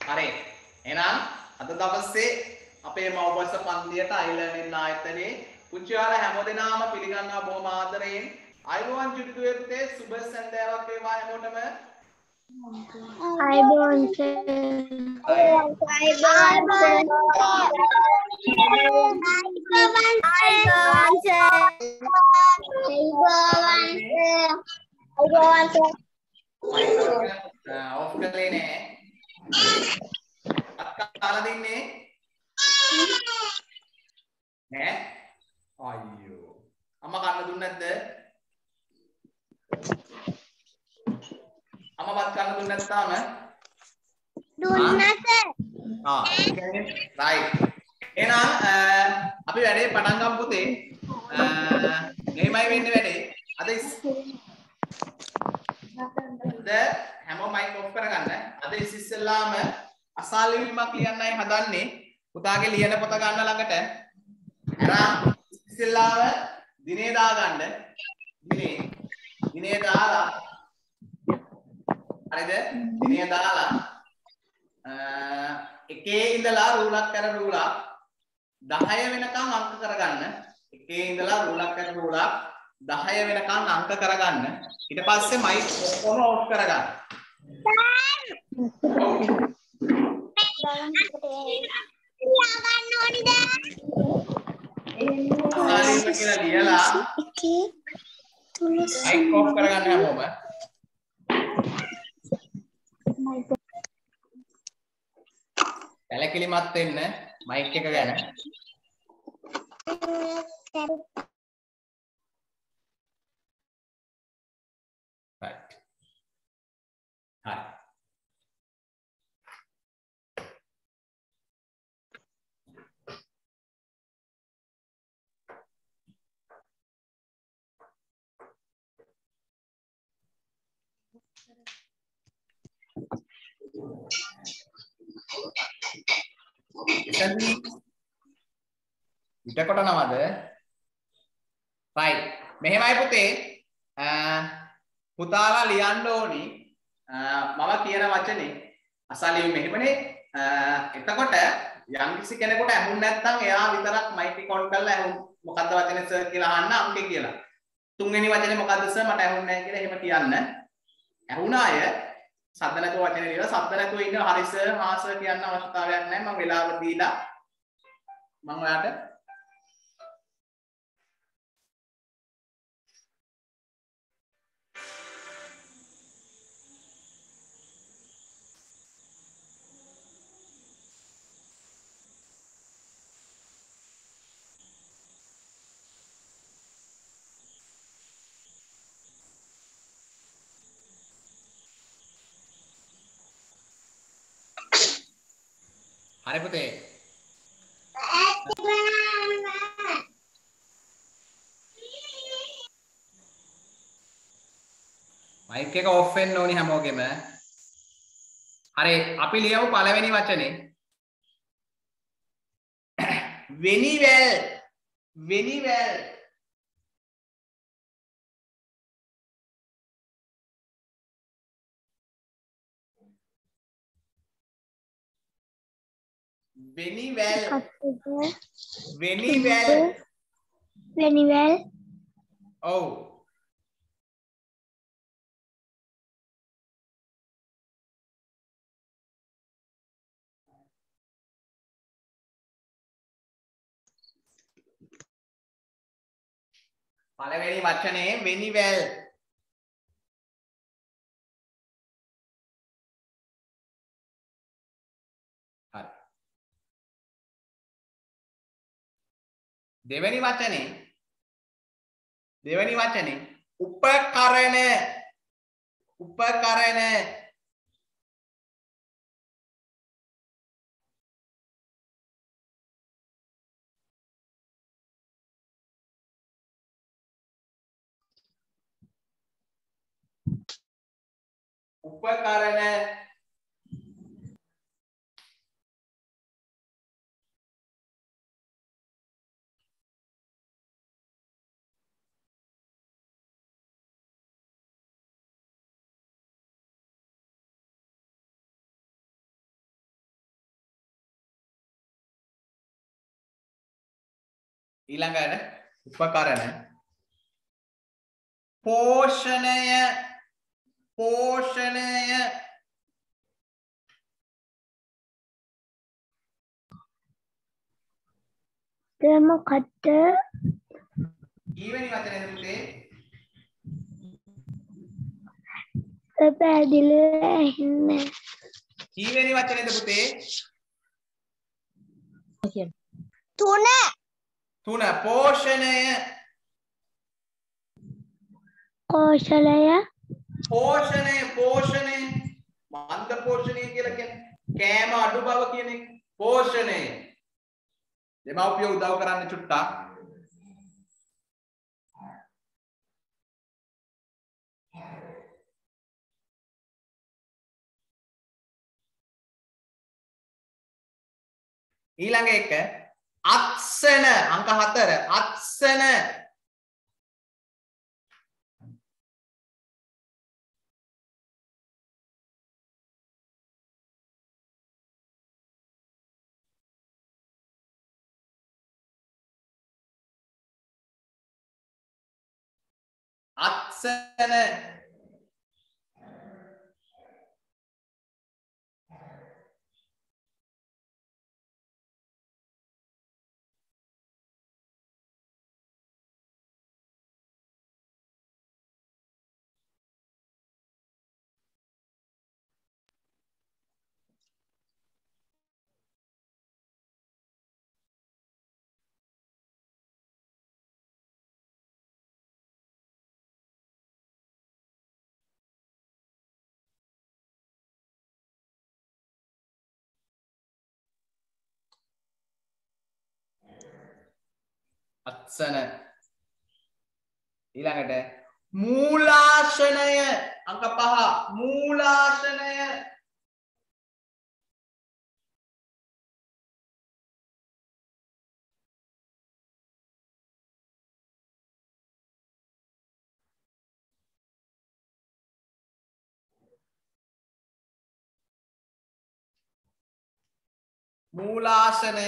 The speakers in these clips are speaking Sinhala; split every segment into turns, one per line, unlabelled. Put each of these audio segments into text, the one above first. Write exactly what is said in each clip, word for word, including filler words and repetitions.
හරි. එහෙනම් අද දවසේ අපේ මව්බස පන්තියට අයිලර්නින් ආයතනයේ පුංචියාලා හැමදෙනාම පිළිගන්නවා බොහොම ආදරයෙන්. අයිබෝන් චුටුදුවේ පුතේ සුබ සන්ධ්‍යාවක් වේවා හැමෝටම.
අයිබෝන්
ඔෆ් කළේ නෑ. අක්කාලා දින්නේ නෑ. අයියෝ. අම්මා කන්න දුන්නේ නැද්ද? අම්මා වත් කන්න දුන්නේ නැත්තාම
දුන්නත
ආ රයිට්. එහෙනම් අපි වැඩේ පටන් ගමු පුතේ. මෙහෙමයි වෙන්නේ වැඩේ. අද අද හැමෝම මයික් ඔෆ් කරගන්න. අද ඉස්සෙල්ලාම අසාල් ලිවීමක් ලියන්නයි හදන්නේ. පුතාගේ ලියන පොත ගන්න ළඟට. අරන් ඉස්සෙල්ලාම දිනේ දාගන්න. දිනේ දිනේ දාලා හරිද? දිනේ දාලා එකේ ඉඳලා රූලක් කර රූලක් දහය වෙනකන් අංක කරගන්න. එකේ ඉඳලා රූලක් කර රූලක් දහය වෙනකන් අංක කරගන්න. ඊට පස්සේ මයික් ඔක්කොම ඔෆ් කරගන්න. අසාලින්ම කියලා ලියලා මයික් ඔෆ් කරගන්න හැමෝම. පැලකිලිමත් වෙන්න මයික් එක ගැන. right. හරි. එතනදී පිට කොටනවද? right. මෙහෙමයි පුතේ. පුතාලා ලියන්න ඕනි මම කියන වචනේ අසලින් මෙහෙමනේ. එතකොට යම්කිසි කෙනෙකුට ඇහුන්නේ නැත්නම් එයා විතරක් මයික් එක ඔන් කරලා ඇහුම් මොකද්ද වචනේ සර් කියලා අහන්න අංකේ කියලා. තුන්වෙනි වචනේ මොකද්ද සර් මට ඇහුන්නේ නැහැ කියලා එහෙම කියන්න. ඇහුණ අය සද්ද නැතුව වචනේ ලියලා සද්ද නැතුව ඉන්න හරි සර් හා සර් කියන්න අවශ්‍යතාවයක් නැහැ. මම වෙලාව දීලා මම ඔයාලට හරි පුතේ. මයික් එක ඔෆ් වෙන්න ඕනි හැමෝගෙම. හරි අපි ලියමු පළවෙනි වචනේ. වෙනිවැල් වෙනිවැල් වෙනිවැල් වෙනිවැල්
වෙනිවැල්
ඔව් පළවෙනි වචනේ වෙනිවැල්. හරි. දෙවෙනි වචනේ දෙවෙනි වචනේ උපකරණ උපකරණ උපකරණ ඊළඟට උපකරණ පෝෂණය පෝෂණය
මොකක්ද
ඊවෙනි වචනේද පුතේ
පැහැදිලිව ඇහෙන්නේ
ඊවෙනි වචනේද පුතේ
තුන
තුන පෝෂණය
කෝෂලය
පෝෂණය පෝෂණය මන්ද පෝෂණය කියලා කියන්නේ කෑම අඩු බව කියන එක පෝෂණය දෙමව්පියෝ උදව් කරන්න චුට්ටක් ඊළඟ එක අත්සන අංක හතර අත්සන අත්සන අත්සන ඊළඟට මූලාශනය අංක පහ මූලාශනය මූලාශනය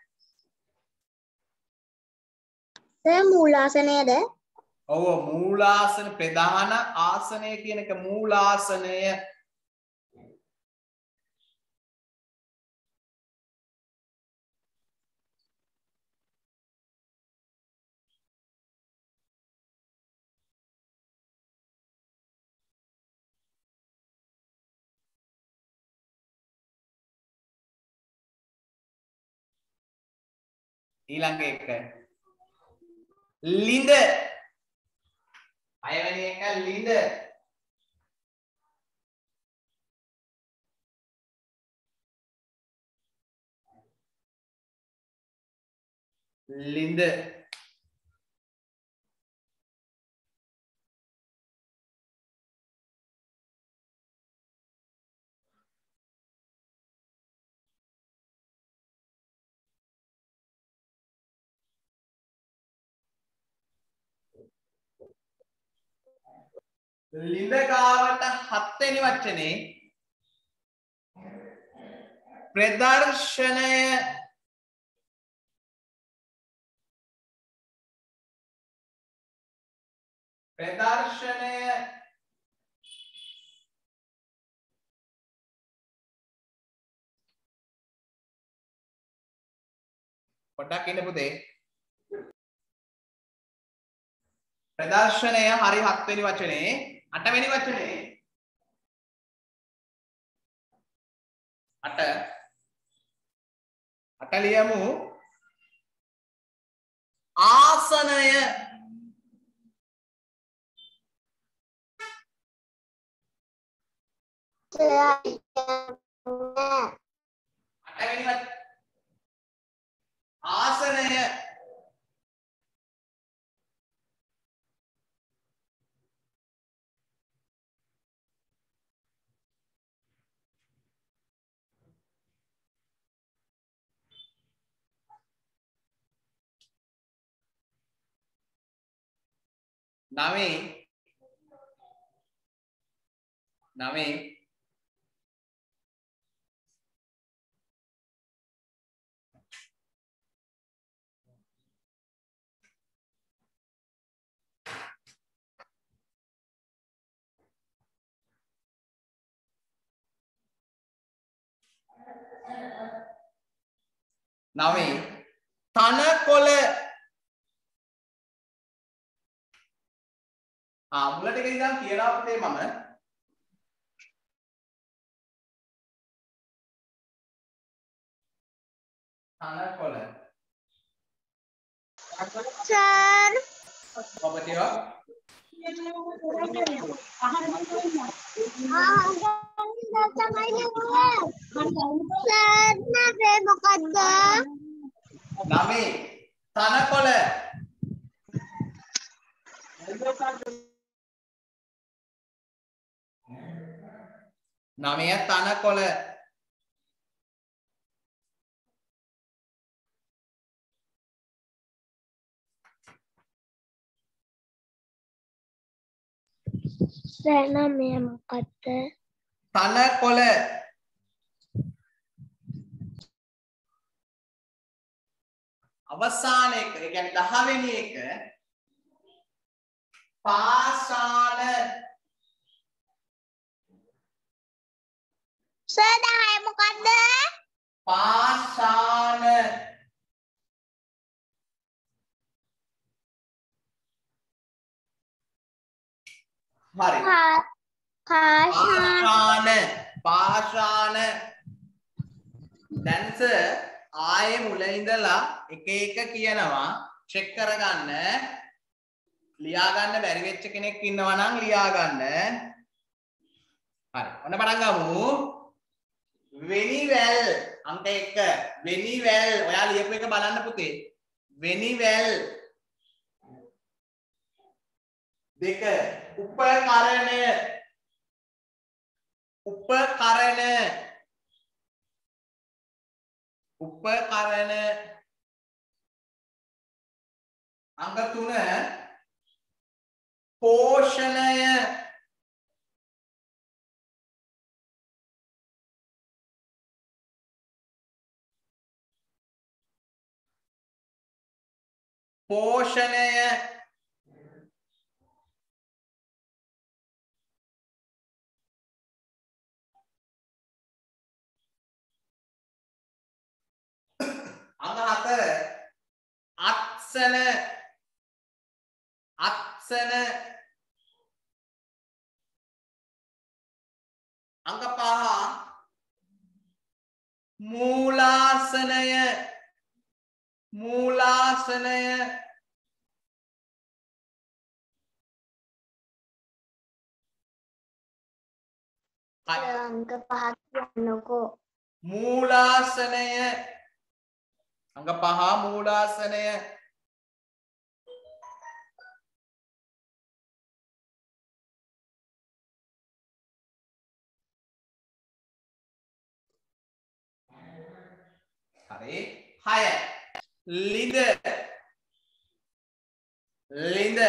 ඒ මූලාසනයද
ඔව් මූලාසන ප්‍රධාන ආසනය කියන එක මූලාසනය ඊළඟ එක ලිඳ අයවැනි එක ලිඳ ලිඳ ලිඳ ගාවට හත්වෙනි වචනේ ප්‍රදර්ශනය ප්‍රදර්ශනය පොඩ්ඩක් ඉන්න පුතේ ප්‍රදර්ශනය හරි හත්වෙනි වචනේ අටවෙනි වචනේ අට අට ලියමු ආසනය අටවෙනි වචනේ ආසනය නවයේ නවයේ නවය තනකොළ ආ මුල ටික ඉඳන් කියලා පුතේ මම තනකොළ
Sir.
ඔබතිව නවය තනකොළ නවය තනකොළ
Sana mem kata
තනකොළ අවසාන එක ඒ කියන්නේ දහ වෙනි එක පාෂාණ
Sir dah මොකද්ද?
පාෂාණ හරි පාෂාණ පාෂාණ දැන් සර් ආයේ මුල ඉඳලා එක එක කියනවා චෙක් කරගන්න ලියා ගන්න බැරි වෙච්ච කෙනෙක් ඉන්නවා නම් ලියා ගන්න හරි ඔන්න පටන් ගමු වෙනිවැල් අංක එක වෙනිවැල් ඔයා ලියපු එක බලන්න පුතේ වෙනිවැල් දෙක උපකරණ උපකරණ උපකරණ අංක තුන පෝෂණය පෝෂණය අංක හතර අත්සන අත්සන අංක පහ මූලාසනය මූලාසනය
අංක පහක් කියන්නකෝ
මූලාසනය අංක පහ මූලාසනය හරි හය ලිඳ ලිඳ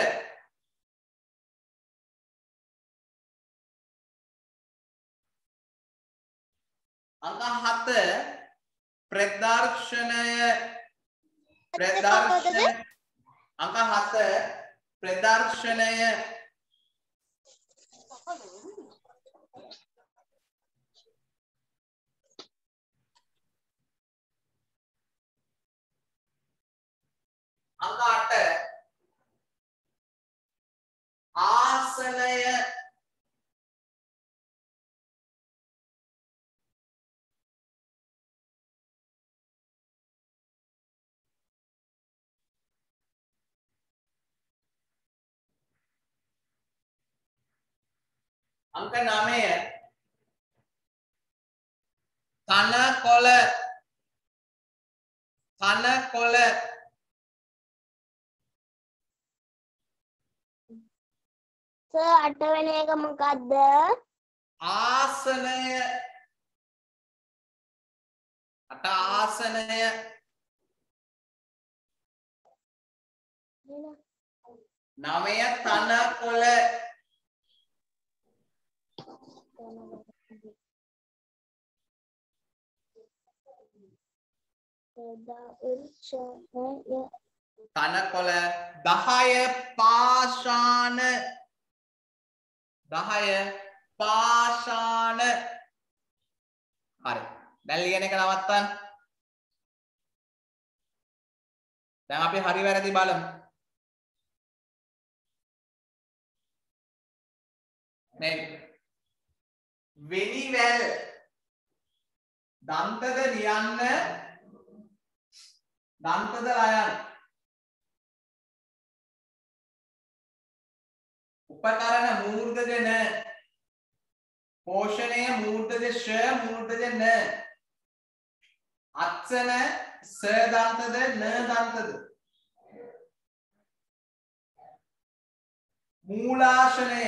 අංක හත ප්‍රදර්ශනය ප්‍රදර්ශන අංක හත ප්‍රදර්ශනය අංක අට ආසනය අංක නවය තනකොළ තනකොළ
සර් අටවෙනි එක මොකද්ද?
ආසනය අට ආසනය නවය තනකොළ තනකොළ දහය පාෂාණ දහය පාෂාණ හරි දැන් ලියන එක නවත්තන්න. දැන් අපි හරි වැරදි බලමු. මේ වෙනිවැල් දන්තද ලියන්න දන්තද ලයන් උපකරණ මූර්ධජ න පෝෂණය මූර්ධජ ශ මූර්ධජ න අත්සන ස දන්තද න දන්තද මූලාශනය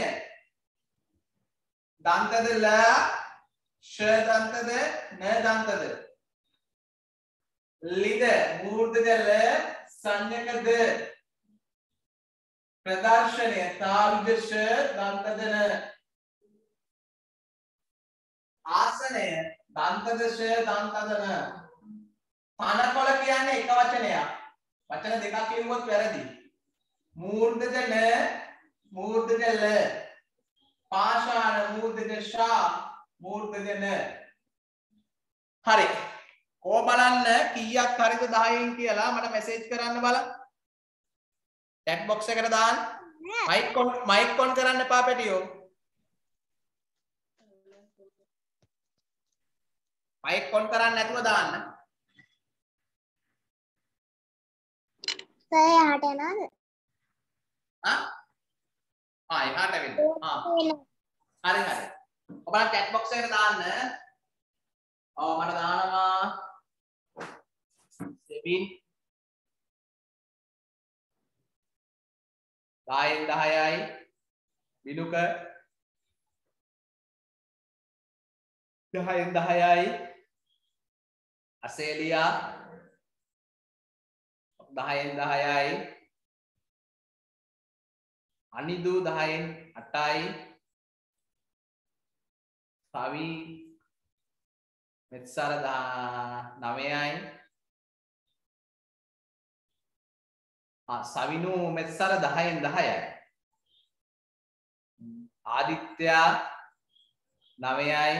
දන්තද ල ශ දන්තද න දන්තද ලිද මූර්ධජ ල සංඥක ද ප්‍රදර්ශනය තාර්ජ ශ දන්තද න ආසනය දන්තද ශ දන්තද න තනකොළ කියන්නේ එක වචනයක්. වචන දෙකක් කියුවොත් වැරදි. මූර්ධජ න මූර්ධජ ල පාෂාණ මූර්ධජ ශා මූර්ධජ න. හරි. කෝ බලන්න කීයක් හරිද දහයෙන් කියලා මට මෙසේජ් කරන්න බලන්න. chat box එකට දාන්න. මයික් ඔන් මයික් ඔන් කරන්න එපා පැටියෝ. මයික් ඔන් කරන්න නැතුව දාන්න.
සර් එහාට යනවද?
ආ ආ එහාට වෙන්න. ආ හරි හරි. ඔබලා chat box එකට දාන්න. ඔව් මට දානවා සෙබින් දහයෙන් දහයයි විනුක දහයෙන් දහයයි අසේලියා දහයෙන් දහයයි අනිදු දහයෙන් අටයි සවි මෙත්සර නවයයි සවිනු මෙත්සර දහයෙන් දහයයි ආදිත්‍යයා නවයයි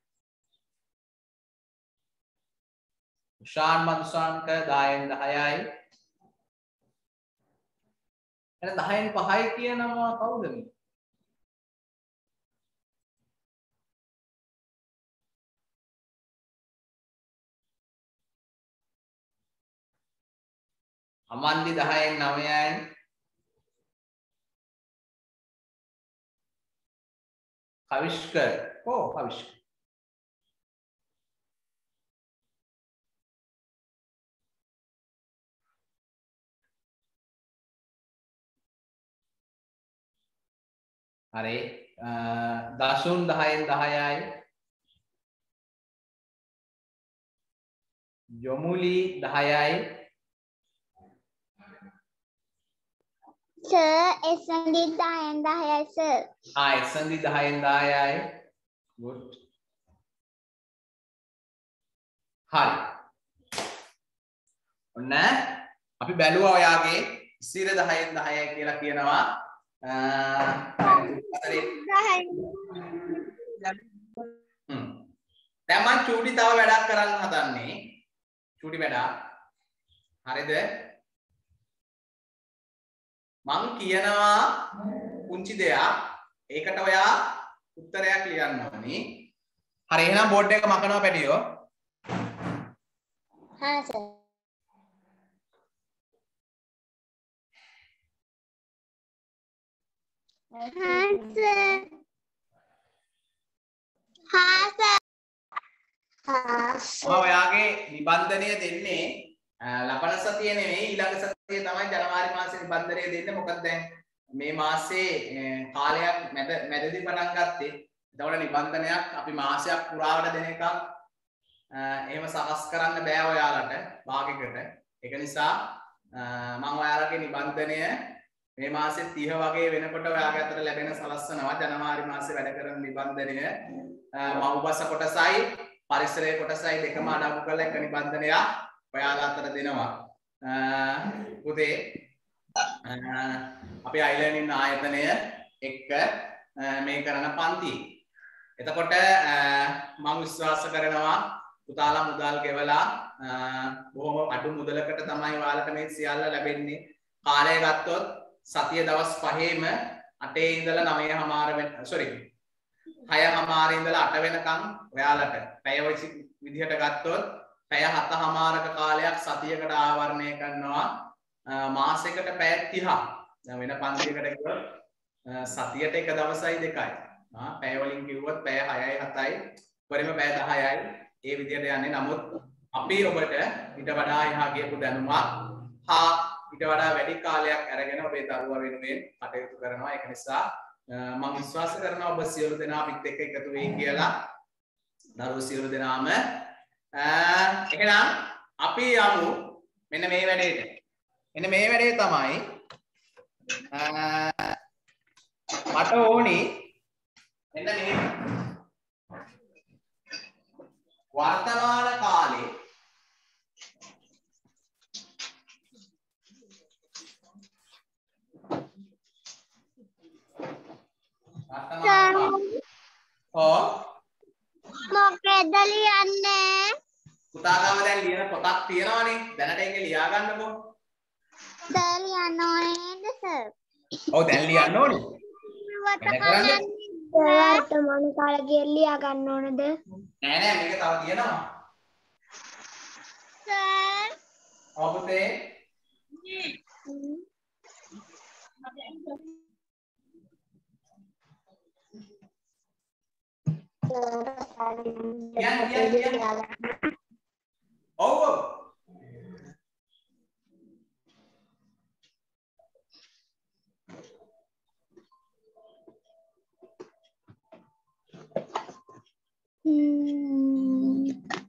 උෂාන් මදුසාන්ක දහයෙන් දහයයි එන දහයෙන් පහයි කියනවා කවුද මේ? අමන්දි දහයෙන් නවයයි කවිෂ්ක ඕ කවිෂ්ක හරි දසුන් දහයෙන් දහයයි යොමුලි දහයයි
සර් එසන්දි දහයෙන් දහයයි සර්.
ආ එසන්දි දහයෙන් දහයයි good හරි ඔන්න අපි බැලුවා ඔයාගේ ඉසිර දහයෙන් දහයයි කියලා කියනවා දැන් මම චූටි තව වැඩක් කරන්න හදන්නේ චූටි වැඩක් හරිද මං කියනවා පුංචි දෙයක් ඒකට ඔයා උත්තරයක් ලියන්න ඕනේ හරි එහෙනම් බෝඩ් එක මකනවා පැටියෝ
හා සර් හා සර් හා සර්
මම ඔයාගේ නිබන්ධනය දෙන්නේ ලබන සතියේ නෙමෙයි ඊළඟ සතියේ තමයි ජනවාරි මාසේ නිබන්ධනය දෙන්නේ මොකද දැන් මේ මාසේ කාලයක් මැද මැදදී පටන් ගත්තේ එතකොට නිබන්ධනයක් අපි මාසයක් පුරාවට දෙන එකක් එහෙම සකස් කරන්න බෑ ඔයාලට භාගයකට ඒක නිසා මම ඔයාලගේ නිබන්ධනය මේ මාසේ තිහ වගේ වෙනකොට ඔයාගේ අතට ලැබෙන සලස්සනවා ජනවාරි මාසේ වැඩ කරන නිබන්ධනය මව්බස කොටසයි පරිසරයේ කොටසයි දෙකම අඩංගු කරලා එක නිබන්ධනයක් ඔයාලා අතට දෙනවා පුතේ අපි අයිලර්නින් ආයතනය එක්ක මේ කරන පන්ති එතකොට මම විශ්වාස කරනවා පුතාලා මුදල් ගෙවලා බොහොම අඩු මුදලකට තමයි ඔයාලට මේ සියල්ල ලැබෙන්නේ. කාලය ගත්තොත් සතිය දවස් පහේම අටේ ඉඳලා නවය හමාර වෙන sorry හය හමාර ඉඳලා අට වෙනකන් ඔයාලට පැය විදිහට ගත්තොත් පැය හත හමාරක කාලයක් සතියකට ආවරණය කරනවා. මාසෙකට පැය තිහක්. දැන් වෙන පන්තියකට ගියොත් සතියට එක දවසයි දෙකයි. ආ පැය වලින් කිව්වොත් පැය හයයි හතයි පරිම පැය දහයයි ඒ විදිහට යන්නේ. නමුත් අපි ඔබට ඊට වඩා එහා ගියපු දැනුමක් හා ඊට වඩා වැඩි කාලයක් අරගෙන ඔබේ දරුවා වෙනුවෙන් කටයුතු කරනවා. ඒක නිසා මම විශ්වාස කරනවා ඔබ සියලු දෙනා අපිත් එක්ක එකතු වෙයි කියලා. දරුවෝ සියලු දෙනාම එහෙනම් අපි යමු මෙන්න මේ වැඩේට. මෙන්න මේ වැඩේ තමයි මට ඕනි මෙන්න මේ වර්තමාන කාලේ ඔව්
මොකද ලියන්නේ?
පුතා ගාව දැන් ලියන පොතක් තියෙනවනේ. දැනට ඒක ලියා ගන්නකො.
දැන් ලියන්න ඕනේද සර්?
ඔව් දැන් ලියන්න ඕනේ.
වර්තමාන කාලේ ලියා ගන්න ඕනද?
නෑ නෑ මේක තව තියෙනවා.
සර්
ඔව් පුතේ. Yan, yan, yan. Oh, oh.
Hmm.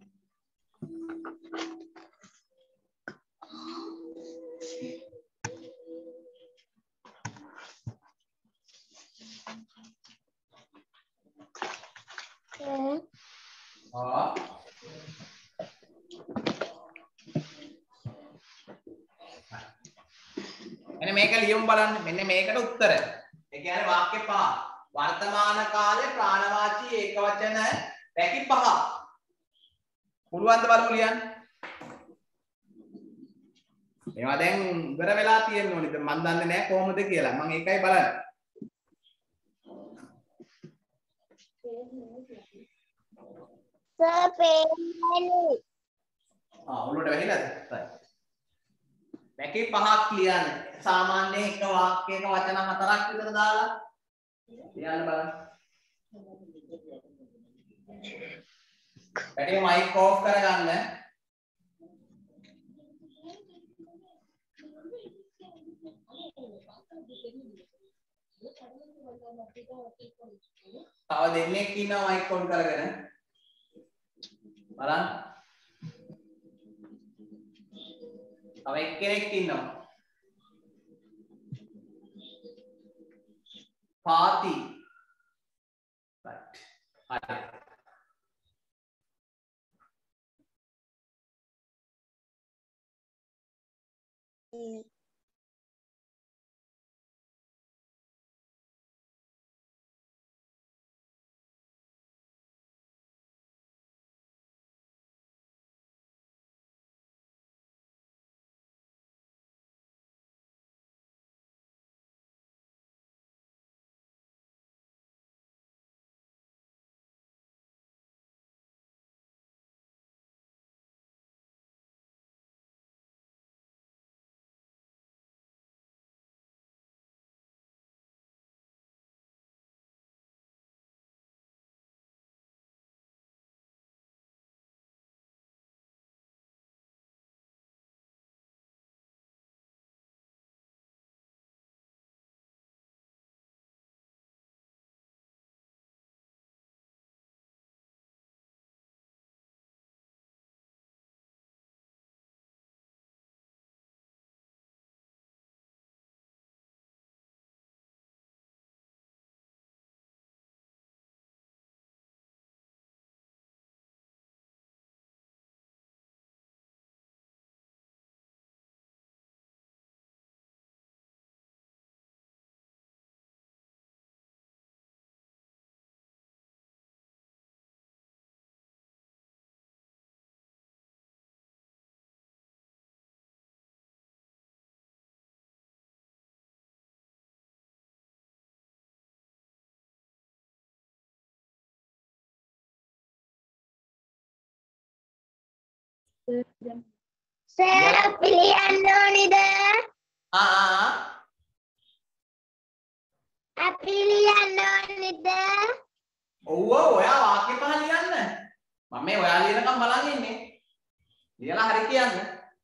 Okay.
Oh. මෙන්න මේක ලියමු බලන්න. මෙන්න මේකට උත්තර. ඒ කියන්නේ වාක්‍ය පහ. වර්තමාන කාලේ ප්‍රාණවාචී ඒකවචන රැකි පහ. පුළුවන් ද බලමු ලියන්න. මේවා දැන් ඉවර වෙලා තියෙන්න ඕනේ. මම දන්නේ නැහැ කොහොමද කියලා. මම ඒකයි බලන්නේ.
සර් පේන්නේ.
ආ ඔළුවට වැහිලාද? හරි. රැකි පහක් ලියන්න. සාමාන්‍යයෙන් එක වාක්‍යයක වචන හතරක් විතර දාලා ලියන්න බලන්න. වැඩි මයික් ඕෆ් කරගන්න. තව දෙන්නෙක් ඉන්නවා මයික් ඔන් කරගෙන. බලන්න. තව එක්කෙනෙක් ඉන්නවා. පාති. right. හරි.
Mm. සර් අපි ලියන්න ඕනිද?
ආ ආ
අපි ලියන්න ඕනිද?
ඔව් ඔව් ඔයා වාක්‍ය පහ ලියන්න. මම මේ ඔයා ලියනකම් බලන් ඉන්නේ. ලියලා හරි කියන්න.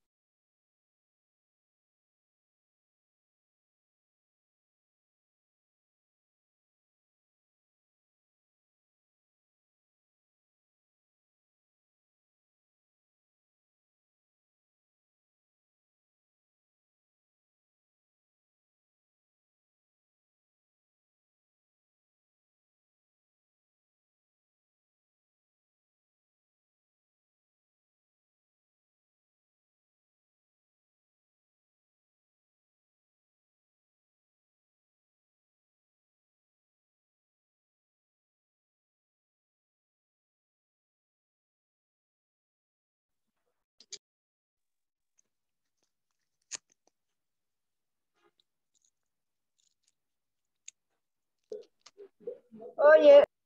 ඔය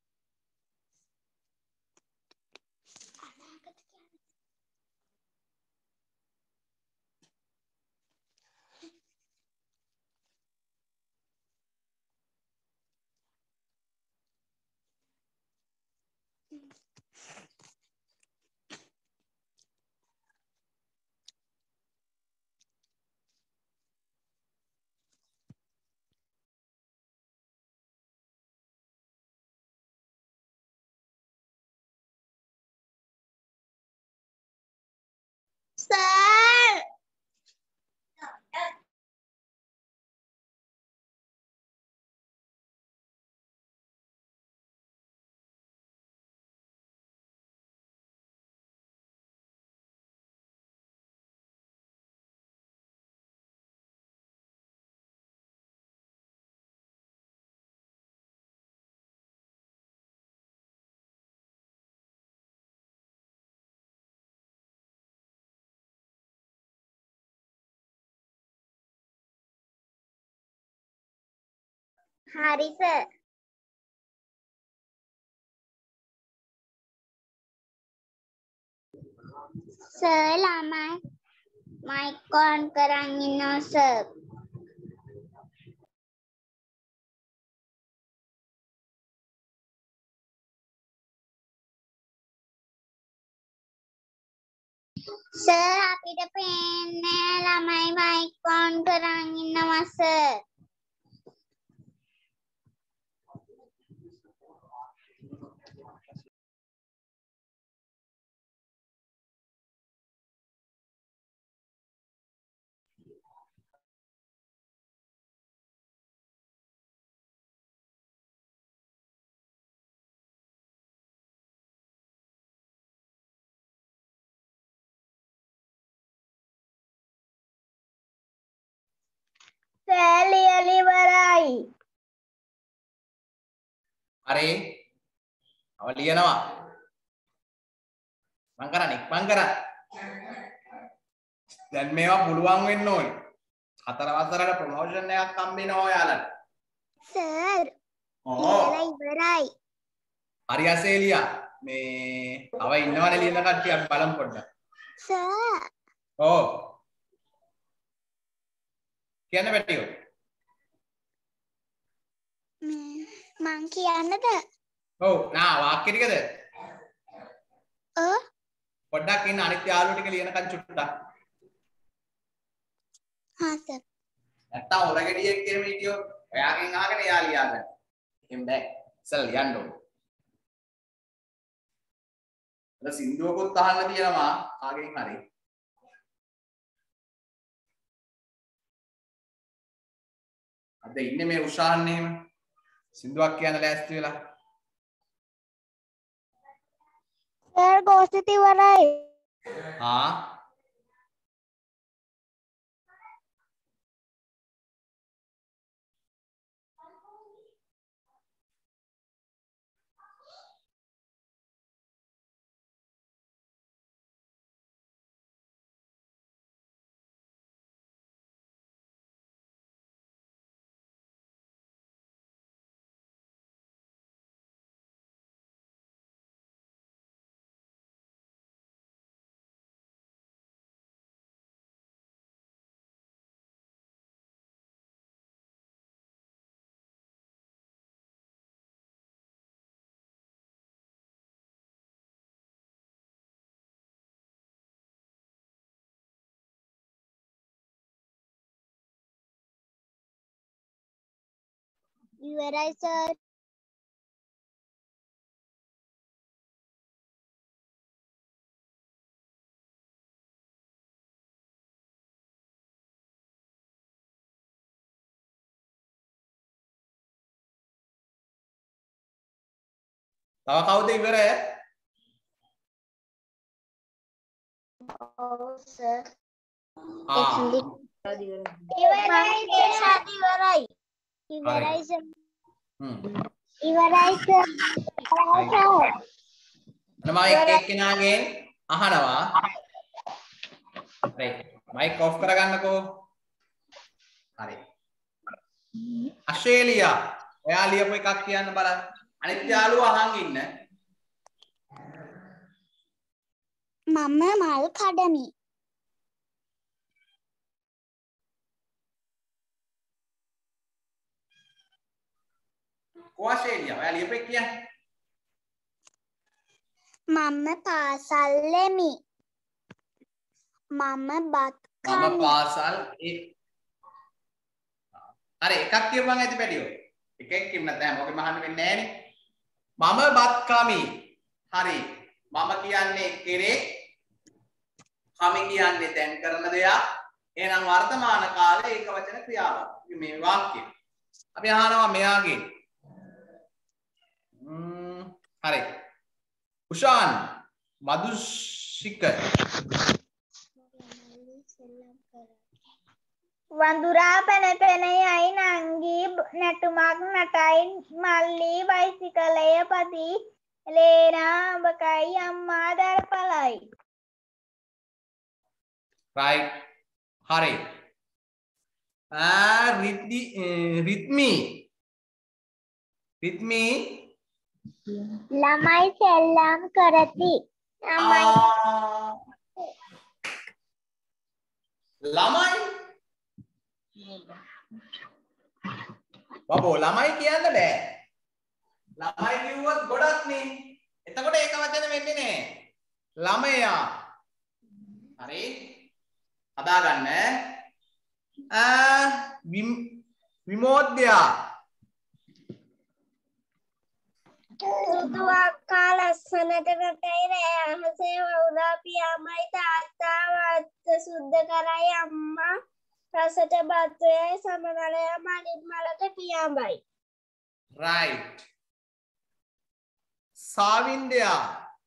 සර් හරි සර්. සර් ළමයි මයික් ඔන් කරන් ඉන්නවා සර්. සර් අපිට පේන්නේ ළමයි මයික් ඔන් කරන් ඉන්නවා සර්. සර් ලියලා ඉවරයි.
හරි. අව ලියනවා. මං කරන්නේ ඉක්මන් කරන්න. දැන් මේවා පුළුවන් වෙන්න ඕනේ. හතර වසරට ප්‍රොමෝෂන් එකක් හම්බෙනවා ඔයාලට.
සර්
ඕ.
ලියලා ඉවරයි.
හරි අසේලියා. මේ තව ඉන්නවනේ ලියන කට්ටිය අපි බලමු පොඩ්ඩක්.
සර්
ඕ. කියන්න බැටියෝ.
මං කියන්නද?
ඔව් නා වාක්‍ය ටිකද?
ඔව්.
පොඩ්ඩක් ඉන්න අනිත් යාළුවෝ ටික ලියනකන් චුට්ටක්.
හා සර්.
නැත්තම් ඔරගෙඩියෙක් කියන වීඩියෝ ඔයාගෙන් අහගෙන එයා ලියා ගන්න. එහෙම බෑ. ඉස්සෙල්ලා ලියන්න ඕනේ. අර සින්දුවකුත් අහන්න තියෙනවා කාගෙන් හරි. අද ඉන්නේ මේ උෂාන් එහෙම. සින්දුවක් කියන්න ලෑස්ති වෙලා.
සර් ගෝස්තිත ඉවරයි.
ආ
ඉවරයි සර්.
තව කවුද ඉවරය?
ඔව් සර්.
ආ
ඉවරයි සර්. ඉවරයි. ඉවරයි සර්.
හ්ම්.
ඉවරයි සර්.
අන්න මම එක් එක්කෙනාගෙන් අහනවා. හරි. මයික් ඔෆ් කරගන්නකෝ. හරි. අශේලියා ඔයා ලියපු එකක් කියන්න බලන්න. අනිත් යාළුවා අහන් ඉන්න.
මම මල් කඩමි.
කො අශේලියා ඔයා ලියපු එක කියන්න.
මම පාසල් එමි. මම බත්
මම
කමි.
පාසල් ඒ හරි එකක් කියපන් ඇති පැටියෝ. එකෙක් කිව්ව නැත්නම් මොකෙම අහන්න වෙන්නේ නැහනේ. මම බත් කමි. හරි. මම කියන්නේ කෙරේ. කමි කියන්නේ දැන් කරන දෙයක්. එහෙනම් වර්තමාන කාලේ ඒක වචන ක්‍රියාවක්. මේ වාක්‍යය. අපි අහනවා මෙයාගේ. ම්ම් හරි. උෂාන් මදුෂික
වඳුරා පැන පැන යයි නංගී නැටුමක් නටයි මල්ලි බයිසිකලය පති ලේනා ඔබ කයි අම්මා දරපලයි.
right හරි. ආ රිද්දි රිද්මි රිද්මි
ළමයි සෙල්ලම් කරති. ළමයි
ළමයි බබෝ ළමයි කියන්න බෑ. ළමයි කිව්වොත් ගොඩක් නේ. එතකොට ඒක වචන වෙන්නේ නෑ. ළමයා. හරි. හදාගන්න. ආ විමෝද්‍යා.
සුදුවක්කා ලස්සනට නටයි රෑ අහසේ වවුලා පියාමයි තාත්තා වත්ත සුද්ධ කරයි අම්මා රසට බත්වයයි සමනලය මලින් මලට පියාඹයි.
right. සාවින්දයා.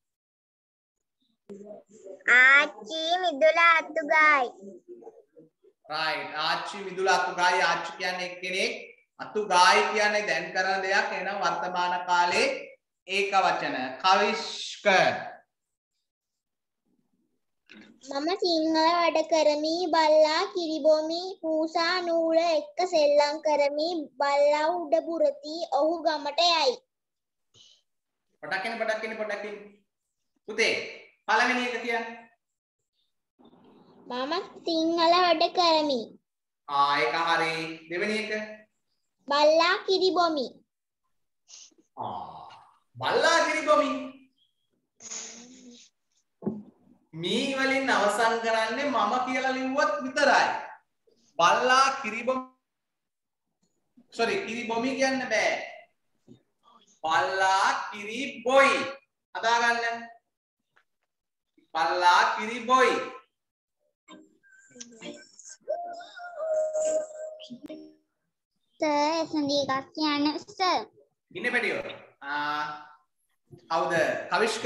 ආච්චි මිදුල අතුගායි.
right. ආච්චි මිදුල අතුගායි. ආච්චි කියන්නේ කෙනෙක්. අතුගායි කියන්නේ දැන් කරන දෙයක්. එහෙනම් වර්තමාන කාලේ ඒක වචන. කවිෂ්ක.
මම සිංහල වැඩ කරමි බල්ලා කිරිබොමි පූසා නූල එක්ක සෙල්ලම් කරමි බල්ලා උඩ පුරති ඔහු ගමට යයි.
පොඩක් ඉන්න පොඩක් ඉන්න පොඩක් ඉන්න. පුතේ පළවෙනි එක කියන්න.
මම සිංහල වැඩ කරමි.
ආ ඒක හරි. දෙවෙනි එක.
බල්ලා කිරිබොමි.
ආ බල්ලා කිරිබොමි. මී වලින් අවසන් කරන්නේ මම කියලා ලිව්වොත් විතරයි. බල්ලා කිරිබොමි sorry කිරිබොමි කියන්න බෑ. බල්ලා කිරිබොයි. හදාගන්න. බල්ලා කිරිබොයි.
සර් එසඳි එකක් කියන්න සර්.
ඉන්නේ පැටියෝ. ආ කවුද? කවිෂ්ක.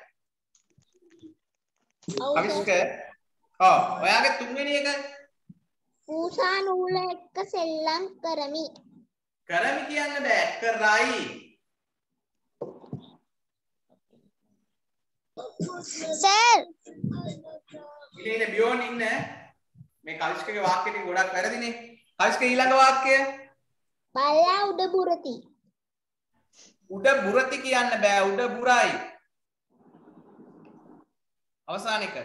කවිෂ්ක. ඔව් ඔයාගේ තුන්වෙනි එක.
පූසා නූල එක්ක සෙල්ලම් කරමි.
කරමි කියන්න බෑ. කරයි.
සර්
ඉතින් ඉන්නේ බියෝන් ඉන්න. මේ කවිෂ්කගේ වාක්‍ය ටික ගොඩක් වැරදිනේ. කවිෂ්ක ඊළඟ වාක්‍යය.
බල්ලා උඩ පුරති.
උඩ බුරති කියන්න බෑ. උඩ බුරයි. අවසාන එක.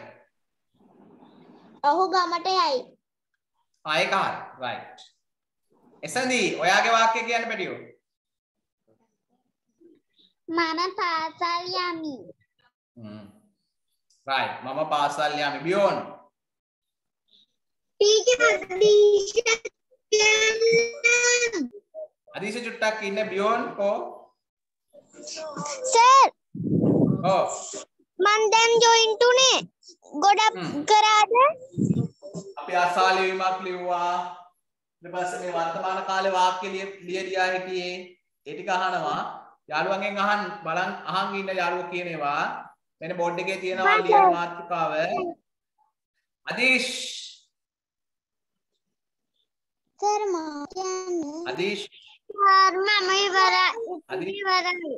ඔහු ගමට යයි.
ආ ඒක හරි. right. එසඳි ඔයාගේ වාක්‍ය කියන්න පැටියෝ.
මම පාසල් යමි.
හ්ම්. right. මම පාසල් යමි. බියෝන්.
ටීචර් අදිශ
අදීස චුට්ටක් ඉන්න බියෝන් කෝ
සර්
ඔව්
මන් දැන් ජොයින්ට් උනේ ගොඩක් කරාද
අපි අසාලි වීමක් ලිව්වා ඊට පස්සේ මේ වර්තමාන කාලේ වාක්‍ය ලිය ලියා හිටියේ ඒ ටික අහනවා යාළුවන්ගෙන් අහන් බලන් අහන් ඉන්න යාළුවෝ කියනවා මෙන්න බෝඩ් එකේ තියෙනවා ලියන මාතෘකාව අදීෂ්
සර් මා කියන්නේ
අදීෂ්
සර් මම ඉවරයි ඉවරයි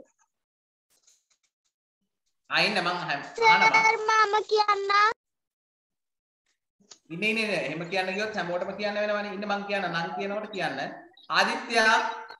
ආයින්න මං අහනවා
සර් මම කියන්න
ඉන්නේ ඉන්නේ එහෙම කියන්න ගියොත් හැමෝටම කියන්න වෙනවනේ ඉන්න මං කියන්න නම් කියනකොට කියන්න ආදිත්‍යා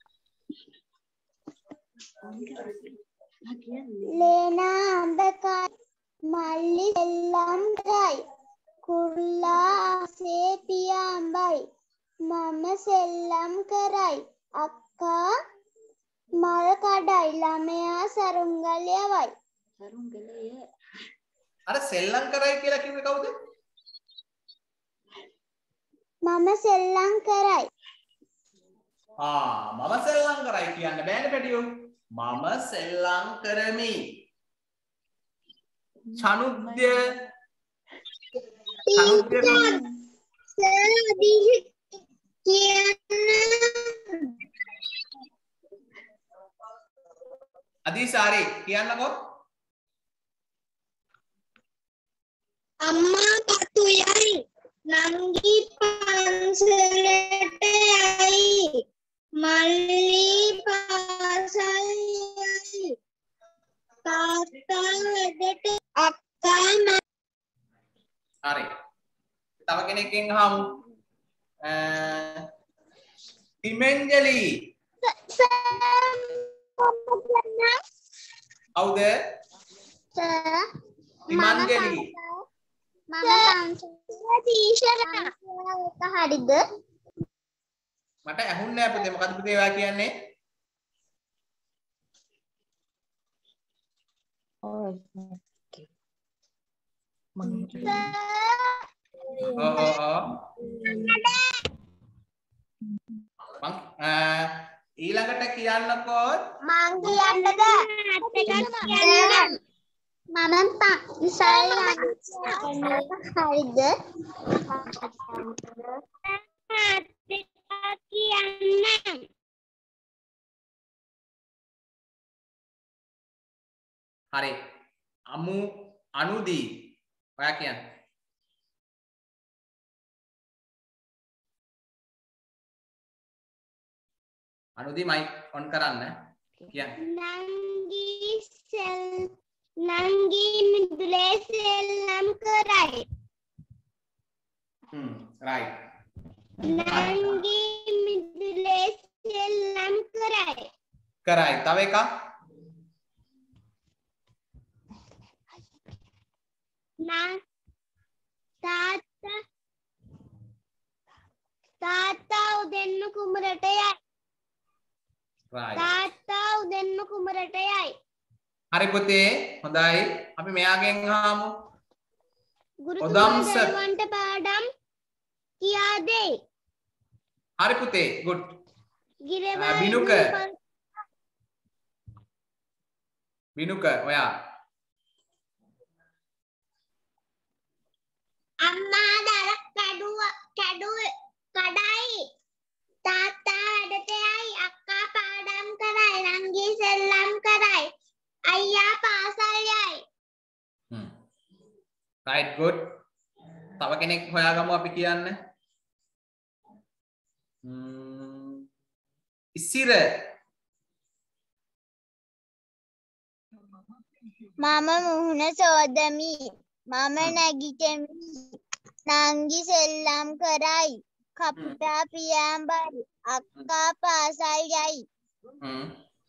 ලේනා අඹකා මල්ලි සෙල්ලම් කරයි කුරුල්ලා සේ පියාඹයි මම සෙල්ලම් කරයි අක්කා මල් කඩයි ළමයා සරුංගල යවයි සරුංගලය
අර සෙල්ලම් කරයි කියලා කිව්වේ කවුද
මම සෙල්ලම් කරයි
ආ මම සෙල්ලම් කරයි කියන්න බෑනේ පැටියෝ මම සෙල්ලම් කරමි චනුද්‍ය චනුද්‍ය
සරදී කියන්න
අදීසාරි කියන්නකෝ
අම්මා පතු යයි නංගි පන්සලට යයි මල්ලි පාසල් යයි තාත්තා වැඩට අක්කා
හරි තව කෙනෙක්ගෙන් අහමු අ තිමෙන්ජලි කවුද තිමන්ජලි
මම පන්සලේ ටීචර් එක හරිද
මට ඇහුන්නේ නැහැ පුතේ මොකද්ද පුතේ ඔයා කියන්නේ ඔව් ඔව් ඔව් මං ඊළඟට කියන්නකෝ
මං කියන්නද මම පන්සල් හරිද කියන්න
හරි අමු අනුදී ඔයා කියන්න අනුදී මයික් ඔන් කරන්න කියන්න
නංගි සෙල් නංගි මිදුලේ සෙල්ලම් කරයි
හ්ම් රයිට්
නංගි මිදුලේ සෙල්ලම් කරයි
කරයි තව එකක්
නා තාත්තා තාත්තා උදෙන්න කුමරට යයි
right
තාත්තා උදෙන්න කුමරට යයි
හරි පුතේ හොඳයි අපි මෙයාගෙන් අහමු
ගුරුතුමා දරුවන්ට පාඩම් කියා දෙයි
හරි පුතේ good
ගිරවල්
බිනුක බිනුක ඔයා
අම්මා දර කඩුව කඩුව කඩයි තාත්තා වැඩට යයි අක්කා පාඩම් කරයි නංගි සෙල්ලම් කරයි අයියා පාසල් යයි
හ්ම් right good තව කෙනෙක් හොයාගමු අපි කියන්න ම්ම් ඉසිර
මම මුහුණ සෝදමි මම නැගිටමි නංගි සෙල්ලම් කරයි කපුටා පියාඹයි අක්කා පාසල් යයි
හ්ම්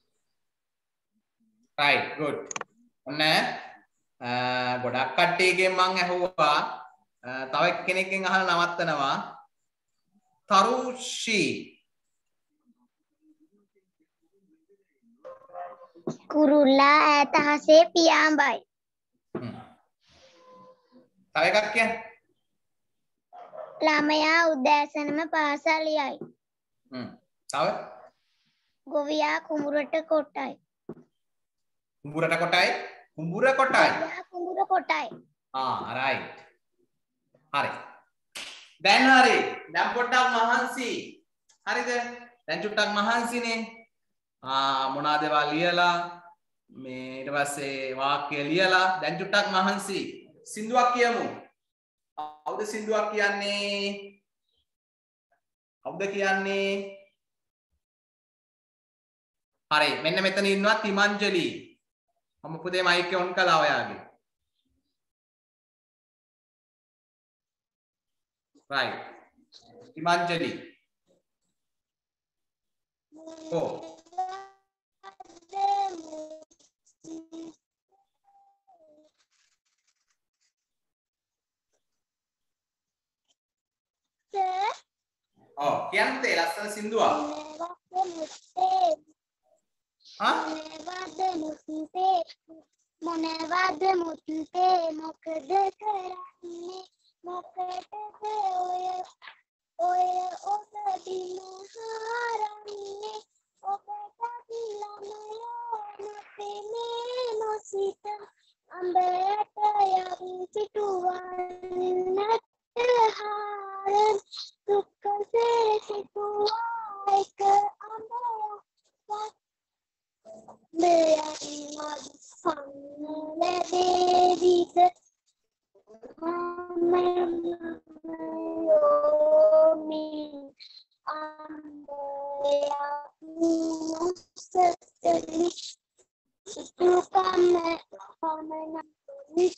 right good ඔන්න ගොඩක් කට්ටියගෙන් මං ඇහුවා තව කෙනෙක්ගෙන් අහලා නවත්තනවා තරුෂි
කුරුල්ලා ඈත හසේ පියාඹයි
තව එකක් කියන්න
ළමයා උදෑසනම පාසල් යයි
හ්ම් තව
ගොවියා කුඹුරට කොටයි.
කුඹුරට කොටයි. කුඹුර කොටයි.
ගොවියා කුඹුර කොටයි.
ආ right. හරි. දැන් හරි. දැන් පොඩ්ඩක් මහන්සි. හරිද? දැන් චුට්ටක් මහන්සිනේ. ආ මොනවාද ඒවා ලියලා මේ ඊට පස්සේ වාක්‍ය ලියලා දැන් චුට්ටක් මහන්සි. සින්දුවක් කියමු. කවුද සින්දුවක් කියන්නේ? කවුද කියන්නේ? හරි මෙන්න මෙතන ඉන්නවා තිමංජලි. මම පුතේ මයික් එක ඔන් කළා ඔයාගේ. right. තිමංජලි. Oh. Oh, කියන්න පුතේ ලස්සන සින්දුවක්.
මොනවද මුත්තේ මොනවද මුත්තේ මොකද කරන්නේ මොකටද ඔය ඔය ඔබ දින හරන්නේ ඔබට ළමයෝ නැතේ මේ නොසිත අඹයට යම් සිටුවන්නට හාරන් දුක්ඛසේ සිටුවා එක අඹයක් Beyangan sangat debisa, memomi anda yang seteli itu kami kami nanti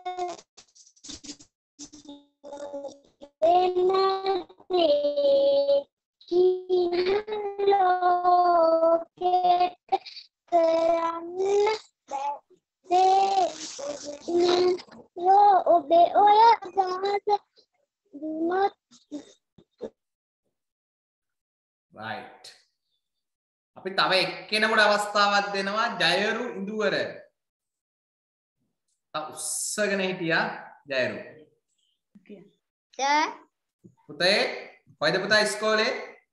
nanti kilo kita කරන්න බැහැ යෝ ඔබේ ඔය අදහස දුනොත්
right. අපි තව එක්කෙනෙකුට අවස්ථාවක් දෙනවා ජයරු ඉඳුවර. තා උස්සගෙන හිටියා ජයරු.
සර්
පුතේ කොයිද පුතා ඉස්කෝලේ?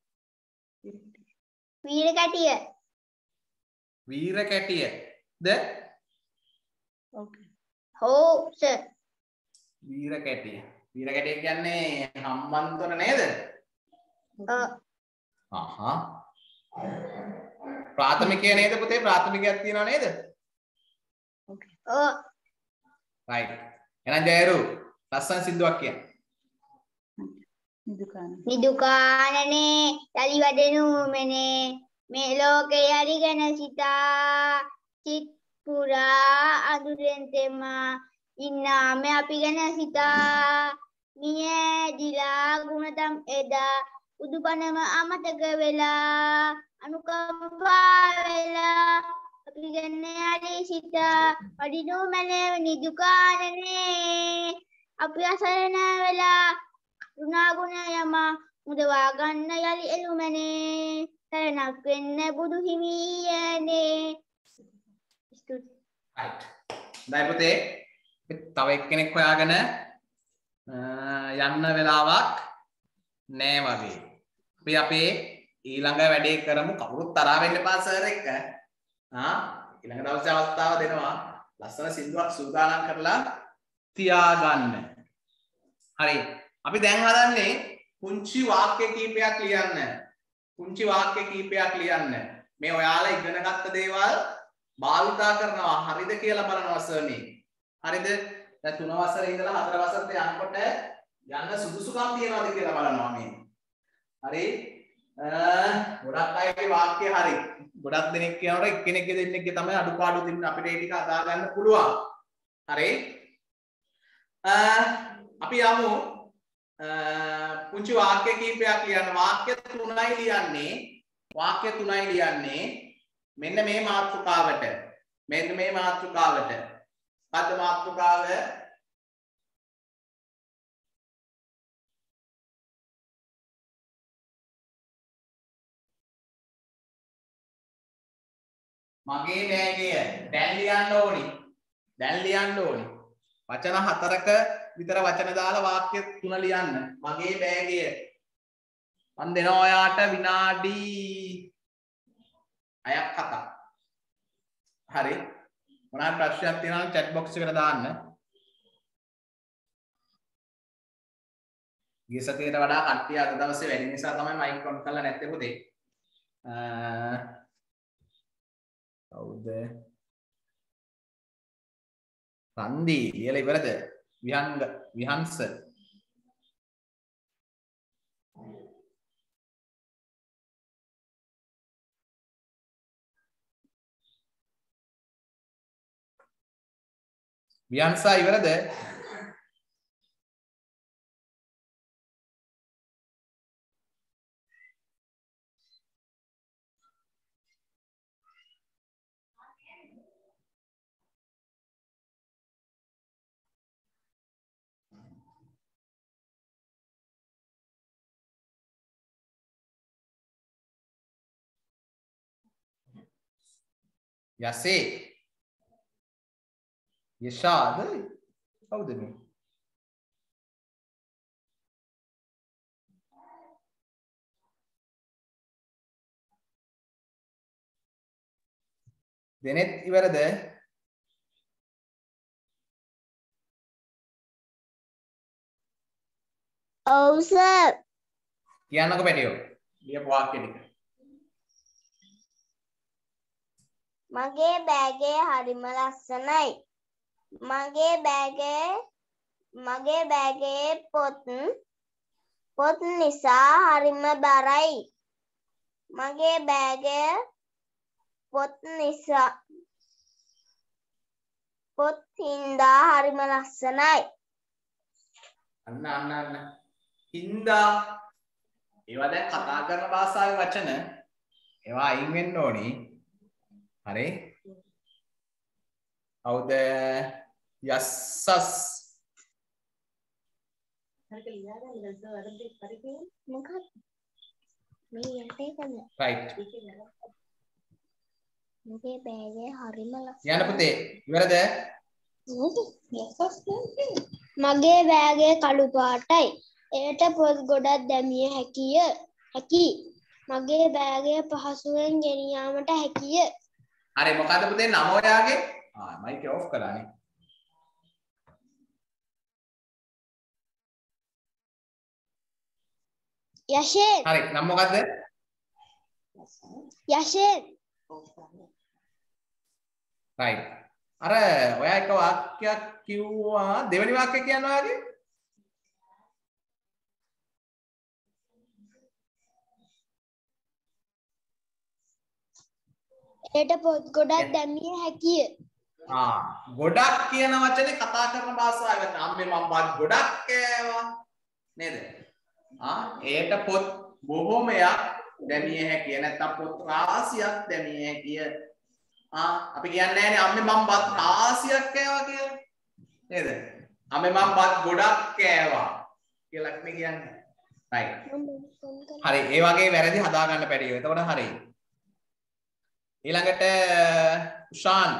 වීරකැටිය.
වීර කැටිය ද
ඕකේ හෝ සර්
වීර කැටිය වීර කැටිය කියන්නේ හම්බන්තොට නේද?
ඔව්.
අහහ ප්‍රාථමිකය නේද පුතේ? ප්‍රාථමිකයක් තියෙනව නේද?
ඕකේ ඔව්
right. එහෙනම් ජයරු ලස්සන සින්දුවක් කියන්න.
නිදුකාන නිදුකානනේ යලි වැඩෙනු මනේ මේ ලෝකේ යරිගෙන සිතා චිත් පුරා අඳුරෙන් තෙමා ඉන්නාම අපි ගැන සිතා මියදිලා ගුණතම් එදා උදුපනම අමතක වෙලා අනුකම්පා වෙලා අපි ගැන යලි සිතා වඩිනු මැනව නිදුකානනේ අපි අසරණ වෙලා රුණාගුණ යම මුදවා ගන්න යලි එළුමනේ සරණක් වෙන්න බුදු හිමියනේ.
right. දැන් පුතේ තව එක්කෙනෙක් හොයාගෙන යන්න වෙලාවක් නෑ වගේ. අපි අපේ ඊළඟ වැඩේ කරමු. කවුරුත් තරහ වෙන්න එපා සර් එක්ක. ආ ඊළඟ දවසේ අවස්ථාව දෙනවා. ලස්සන සින්දුවක් සූදානම් කරලා තියාගන්න. හරි. අපි දැන් හදන්නේ පුංචි වාක්‍ය කීපයක් ලියන්න. පුංචි වාක්‍ය කීපයක් ලියන්න. මේ ඔයාලා ඉගෙන ගත්ත දේවල් භාවිතා කරනවා හරිද කියලා බලනවා සර් මේ. හරිද? දැන් තුන වසරේ ඉඳලා හතර වසරට යනකොට යන්න සුදුසුකම් තියනවාද කියලා බලනවා මේ. හරි? ගොඩක් අයගේ වාක්‍ය හරි. ගොඩක් දෙනෙක් කියනකොට එක්කෙනෙක්ගේ දෙන්නෙක්ගේ තමයි අඩුපාඩු තිබුණ අපිට ඒ ටික අදා ගන්න පුළුවන්. හරි? අපි යමු පුංචි වාක්‍ය කීපයක් ලියන්න. වාක්‍ය තුනයි ලියන්නේ. වාක්‍ය තුනයි ලියන්නේ. මෙන්න මේ මාතෘකාවට. මෙන්න මේ මාතෘකාවට. අද මාතෘකාව මගේ බෑගය. දැන් ලියන්න ඕනි. දැන් ලියන්න ඕනි. වචන හතරක විතර වචන දාලා වාක්‍ය තුන ලියන්න. මගේ බෑගය. මම දෙනවා ඔයාට විනාඩි අයක් කතා. හරි. මොනවා ප්‍රශ්නයක් තියෙනවා නම් chat box එකට දාන්න. ගිය සතියට වඩා කට්ටිය අද දවසේ වැඩි නිසා තමයි මයික් ඔන් කරලා නැත්තේ පුතේ. අ කවුද? රන්දි ලියලා ඉවරද? විහංග විහංස විහංසා ඉවරද? යසේ යෂාද කවුද මේ? දෙනෙත් ඉවරද?
ඔව් සර්.
කියන්නකෝ පැටියෝ. ලියපු වාක්‍ය ටික.
මගේ බෑගේ හරිම ලස්සනයි. මගේ බෑගේ මගේ බෑගේ පොත් පොත් නිසා හරිම බරයි. මගේ බෑගේ පොත් නිසා පොත් හින්දා හරිම ලස්සනයි.
අන්න අන්න අන්න. හින්දා ඒවා දැන් කතා කරන භාෂාවේ වචන ඒවා අයින් වෙන්න ඕනි. හරි. කවුද? යස්සස්.
හරියට ලියාගන්න දැන් වරද පරිපේ මොකක්ද? මේ යටේ කන.
රයිට්.
මගේ බෑගේ හරිම ලස්සනයි.
යන්න පුතේ. ඉවරද?
මගේ බෑගේ කළු පාටයි. එයට පොත් ගොඩක් දැමිය හැකිය. හැකි. මගේ බෑගේ පහසුවෙන් ගෙනියාමට හැකිය.
හරි මොකද්ද පුතේ නම ඔයාගේ? ආ මයික් එක ඔෆ් කරානේ.
යෂේ.
හරි නම මොකද්ද?
යෂේ.
රයිට්. අර ඔයා එක වාක්‍යයක් කිව්වා දෙවෙනි වාක්‍යය කියන්න ඔයාගේ?
එයට පොත් ගොඩක් දැමිය හැකිය.
ආ ගොඩක් කියන වචනේ කතා කරන භාෂාවෙන් අම්මේ මම බත් ගොඩක් කෑවා නේද? ආ එයට පොත් බොහොමයක් දැමිය හැකිය නැත්නම් පොත් රාශියක් දැමිය හැකිය. ආ අපි කියන්නේ නැහැනේ අම්මේ මම බත් රාශියක් කෑවා කියලා. නේද? අම්මේ මම බත් ගොඩක් කෑවා කියලා නේ කියන්නේ. right. හරි ඒ වගේ වැරදි හදා ගන්න පැටියෝ. එතකොට හරි. ඊළඟට උෂාන්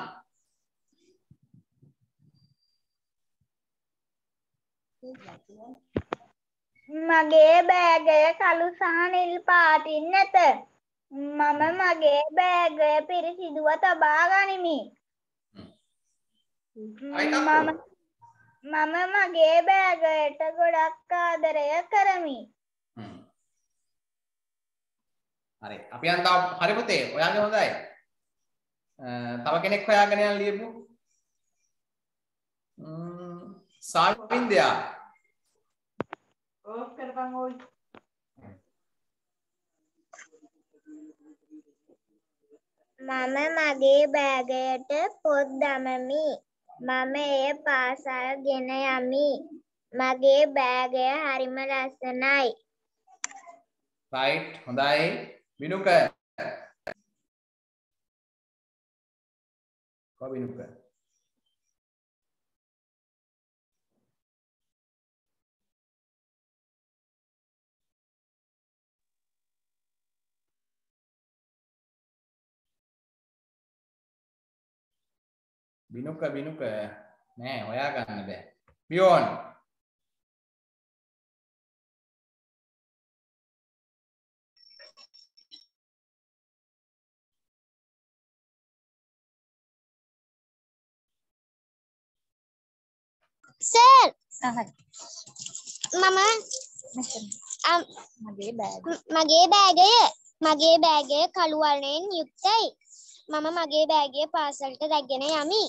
මගේ බෑගය කළු සහ නිල් පාටින් නැත. මම මගේ බෑගය පිරිසිදුව තබා ගනිමි. මම මම මගේ බෑගයට ගොඩක් ආදරය කරමි.
හරි අපි යන් තව හරි පුතේ ඔයාගේ හොඳයි. තව කෙනෙක් හොයාගෙන යන ලියපු සාවින්දයා
ඕෆ් කරපන් ඕයි.
මම මගේ බෑගයට පොත් දමමි. මම එය පාසල් ගෙන යමි. මගේ බෑගය හරිම ලස්සනයි.
රයිට් හොඳයි. විනුක කො විනුක විනුක විනුක නෑ හොයා ගන්න බෑ. පියෝන්
සර් මම මගේ බෑගය මගේ බෑගය කළු වර්ණයෙන් යුක්තයි. මම මගේ බෑගය පාසලට රැගෙන යමි.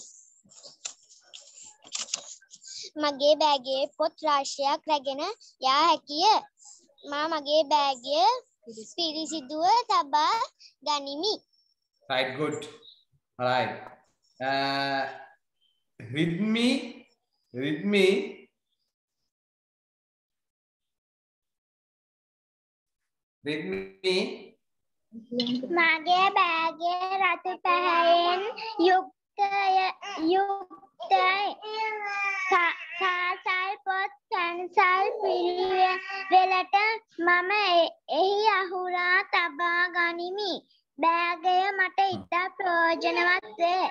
මගේ බෑගයේ පොත් රාශියක් රැගෙන යා හැකිය. මා මගේ බෑගය පිරිසිදුව තබා ගනිමි.
Right, good. All right. Uh, read me, read me. Read me.
මගේ බෑගය රතු පැහැයෙන් යුක්තය යුක්තයි. පාසල් පොත් පැන්සල් පිළිවෙලට මම එහි අහුරා තබා ගනිමි. බෑගය මට ඉතා ප්‍රයෝජනවත් වේ.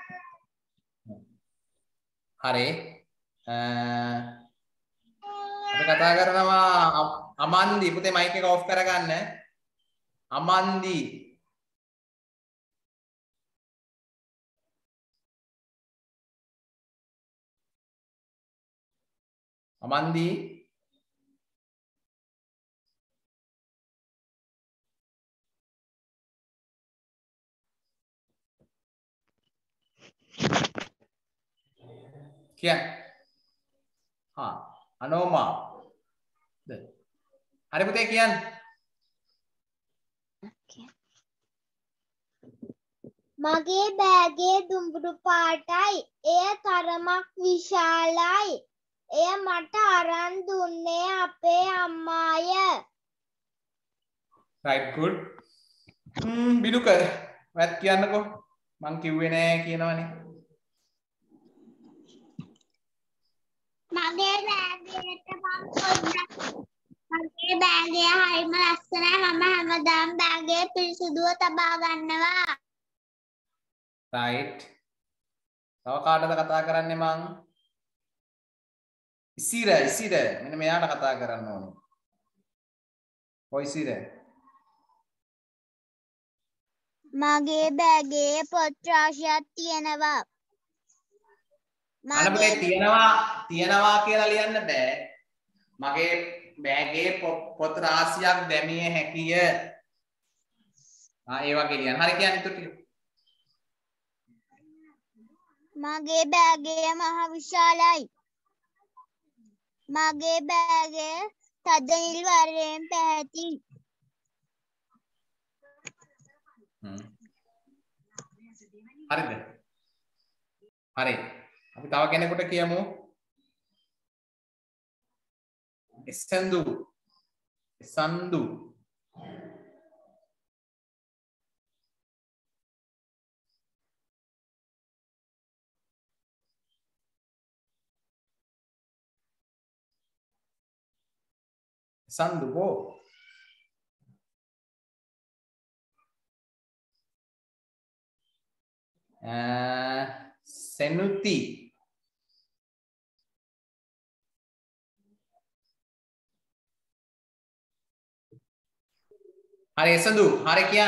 හරි. අපි කතා කරනවා අමන්දි පුතේ මයික් එක ඔෆ් කරගන්න. අමන්දි අමන්දි क्या हाँ अनोमा हरे पुते कियान
මගේ බෑගයේ දුඹුරු පාටයි. එය තරමක් විශාලයි. එය මට අරන් දුන්නේ අපේ අම්මාය.
right good hmm biduka wat කියන්නකෝ මං කිව්වේ නෑ කියනවනේ.
මගේ බෑගයට මම පොඩ්ඩක් මගේ බෑගය හරිම ලස්සනයි. මම හැමදාම බෑගය පිරිසිදුව තබා ගන්නවා.
right තව කාටද කතා කරන්නේ මං? ඉසිර ඉසිර මෙන්න මෙයාට කතා කරන්න ඕනේ. කොයි ඉසිර?
මගේ බෑගයේ පොත් රාශියක් තියෙනවා.
අනපතේ තියනවා තියනවා කියලා ලියන්න බෑ. මගේ බෑගයේ පොත් රාශියක් දැමිය හැකිය. ආ ඒ වගේ ලියන්න. හරි කියන්නේ ඊට ටික.
මගේ බෑගය මහ විශාලයි. මගේ බෑගය තද නිල් වර්ණයෙන් පැහැති.
හ්ම්. හරිද? හරි. අපි තව කෙනෙකුට කියමු. එසන්දු. එසන්දු. Sandu go. Uh, Senuti. Hari Sandu, hari kian.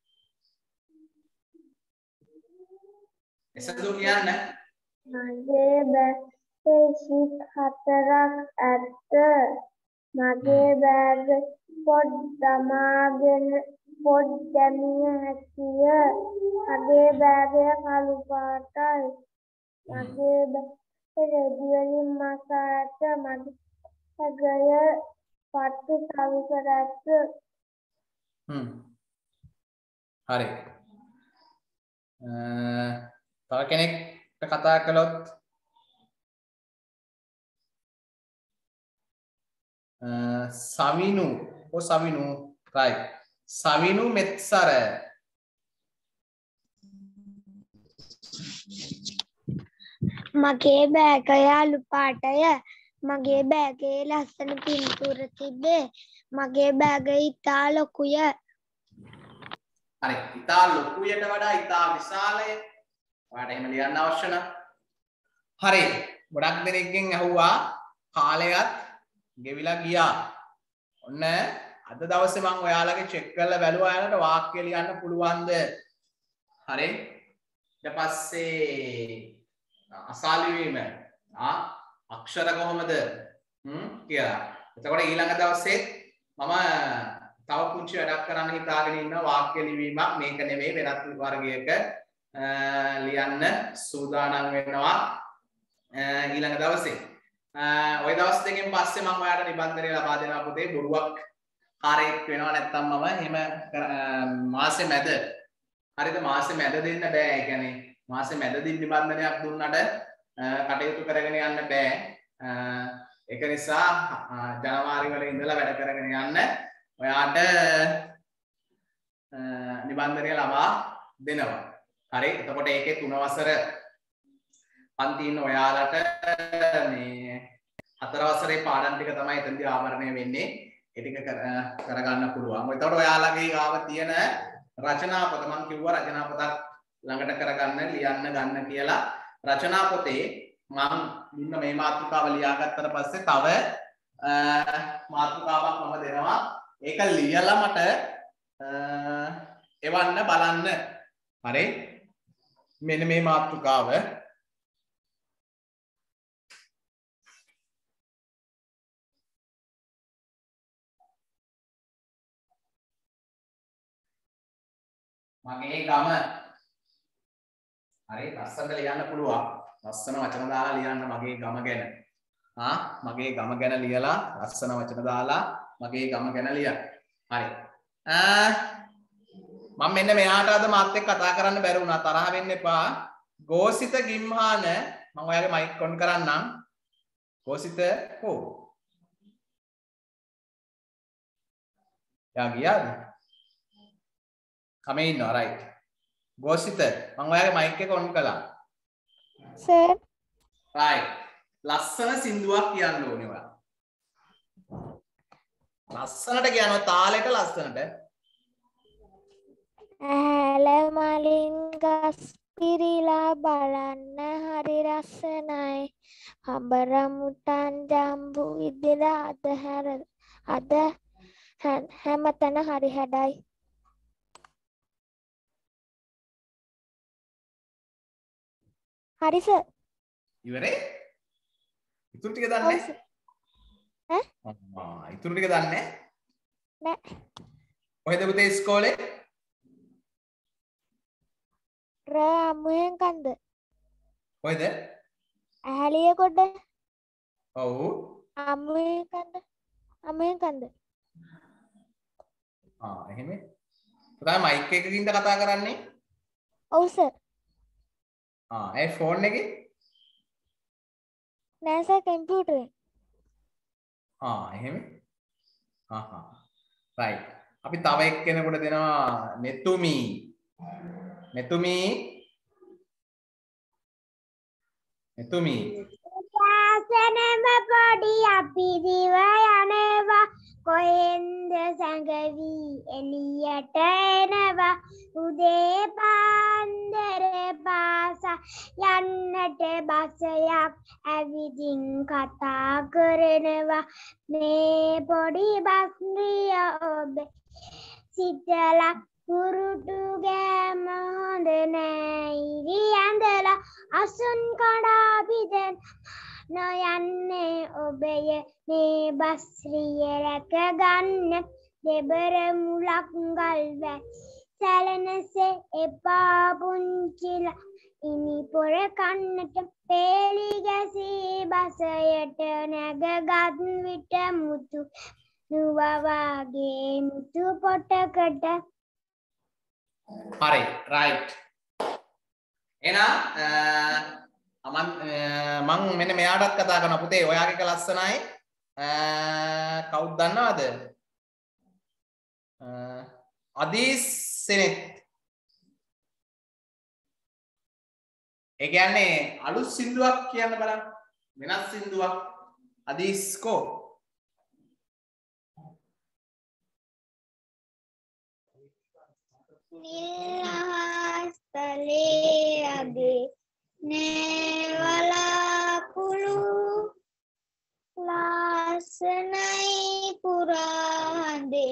Sandu kian na?
මගේ බෑගයේ ෂීට් හතරක් ඇත. මගේ බෑග පොත් දමාගෙන පොත් දැමිය හැකිය. මගේ බෑගය කළු පාටයි. මගේ බෑග රෙදි වලින් මසා ඇත. මගේ බෑගය පට්ටු තවි කර ඇත.
හ්ම්. හරි. අ තව කෙනෙක්ට කතා කළොත් Uh, Savinu, oh Savinu, right? Savinu Metsara.
මගේ බෑගය අලු පාටය. මගේ බෑගයේ ලස්සන පින්තූර තිබේ. මගේ බෑගය ඉතා ලොකුය.
හරි, ඉතා ලොකුයට වඩා ඉතා විශාලය. ඔයාලට එහෙම ලියන්න අවශ්‍ය නම්. හරි, ගොඩක් දෙනෙක්ගෙන් අහුවා කාලයත් ගෙවිලා ගියා. ඔන්න අද දවසේ මම ඔයාලගේ චෙක් කරලා බැලුවා ඔයාලට වාක්‍ය ලියන්න පුළුවන්ද? හරි. ඊට පස්සේ අසාලි වීම ආ අක්ෂර කොහොමද හ්ම් කියලා. එතකොට ඊළඟ දවසේ මම තව පුංචි වැඩක් කරන්න හිතාගෙන ඉන්න වාක්‍ය ලිවීමක් මේක නෙමෙයි වෙනත් වර්ගයක ලියන්න සූදානම් වෙනවා ඊළඟ දවසේ. ඔය දවස් දෙකෙන් පස්සේ මම ඔයාලට නිබන්ධනය ලබා දෙනවා පුතේ බොරුවක් කාර්යයක් වෙනවා නැත්තම් මම එහෙම මාසෙ මැද හරිද මාසෙ මැද දෙන්න බෑ. ඒ කියන්නේ මාසෙ මැදදී නිබන්ධනයක් දුන්නට කටයුතු කරගෙන යන්න බෑ. ඒක නිසා ජනවාරි වල ඉඳලා වැඩ කරගෙන යන්න ඔයාට නිබන්ධනය ලබා දෙනවා. හරි. එතකොට ඒකේ තුන වසර පන්ති ඉන්න ඔයාලට මේ හතර වසරේ පාඩම් ටික තමයි එතනදී ආවරණය වෙන්නේ. ඒ ටික කරගන්න පුළුවන්. එතකොට ඔයාලගේ ගාව තියෙන රචනා පොත මම කිව්වා රචනා පොතක් ළඟට කරගන්න ලියන්න ගන්න කියලා. රචනා පොතේ මම දුන්න මේ මාතෘකාව ලියාගත්තට පස්සේ තව මාතෘකාවක් මම දෙනවා. ඒක ලියලා මට එවන්න බලන්න. හරි. මෙන්න මේ මාතෘකාව මගේ ගම. හරි ලස්සනට ලියන්න පුළුවන්. ලස්සන වචන දාලා ලියන්න මගේ ගම ගැන. ආ මගේ ගම ගැන ලියලා ලස්සන වචන දාලා මගේ ගම ගැන ලියන්න. හරි. මම මෙන්න මෙයාට අද මාත් එක්ක කතා කරන්න බැරි වුණා. තරහ වෙන්න එපා. ගෝසිත ගිම්හාන මම ඔයාගේ මයික් ඔන් කරන්නම්. ගෝසිත කො? යා ගියාද? කමේ ඉන්නවා රයිට්. ගෝසිත මම ඔයාගේ මයික් එක ඔන් කළා.
සර්.
රයිට්. ලස්සන සින්දුවක් කියන්න ඕනේ ඔයා. ලස්සනට කියනවා තාලෙට ලස්සනට.
ඇහැල මලින් ගස් පිරිලා බලන්න හරි රසනයි. හඹ රමුටන් ජම්බු ඉදිරිය අද හැර අද හැමතැන හරි හැඩයි. හරි සර්.
ඉවරේ? ඉතුරු ටික දන්නේ
ඈ?
ආ ඉතුරු ටික දන්නේ
නෑ.
කොහෙද පුතේ ඉස්කෝලේ?
රාමුවෙන් කන්ද.
කොහෙද?
ඇහැලිය කොට.
ඔව්.
අමුවෙන් කන්ද. අමුවෙන් කන්ද.
ආ එහෙම. පුතා මයික් එකකින්ද කතා කරන්නේ?
ඔව් සර්.
ආ ඒ ෆෝන් එකේ?
නෑ සර් කම්පියුටරේ.
ආ එහෙම. හා හා. රයිට්. අපි තව එක්කෙනෙකුට දෙනවා නෙතුමි. නෙතුමි. නෙතුමි.
පාසනම පොඩි අපි දිව යනවා කොහෙන්ද සැඟවි එළියට එනවා උදේ පාන්දර පාස යන්නට බසයක් ඇවිදින් කතා කරනවා මේ පොඩි බස්රිය ඔබ සිතලා කුරුටු ගෑම හොඳ නෑ ඉරි ඇඳලා අසුන් කඩා බිදෙන් නොයන්නේ ඔබය මේ බස්රිය රැක ගන්න දෙබර මුලක් ගල්වැ සැලෙනසේ එපා පුංචිලා ඉනි පොර කන්නට පේලි ගැසී බසයට නැගගත් විට මුතු නුවවාගේ මුතු පොටකට.
හරි රයිට්. එහෙනම් මම මම මෙන්න මෙයාටත් කතා කරනවා පුතේ ඔයාගේ එක ලස්සනයි. කවුද දන්නවද? අදීස් සෙනෙත්. ඒ කියන්නේ අලුත් සින්දුවක් කියන්න බලන්න. වෙනස් සින්දුවක්. අදීස් කෝ?
නිල්හස්තලේ අගේ නෑවලාකුළු ලාසනයි පුරාහඳේ